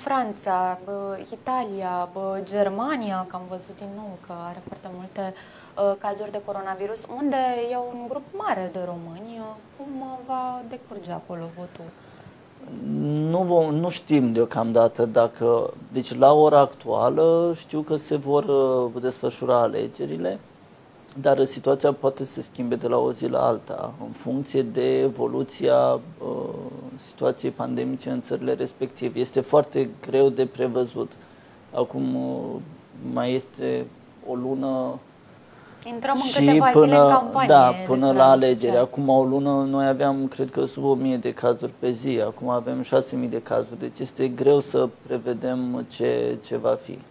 Franța, Italia, Germania, că am văzut din nou că are foarte multe cazuri de coronavirus, unde e un grup mare de români. Cum va decurge acolo votul? Nu știm deocamdată dacă... Deci la ora actuală știu că se vor desfășura alegerile, dar situația poate să se schimbe de la o zi la alta, în funcție de evoluția situației pandemice în țările respective. Este foarte greu de prevăzut. Acum mai este o lună Intrăm în și câteva zile în campanie. Da, până la alegeri. Acum o lună noi aveam, cred că, sub 1000 de cazuri pe zi. Acum avem 6000 de cazuri. Deci este greu să prevedem ce va fi.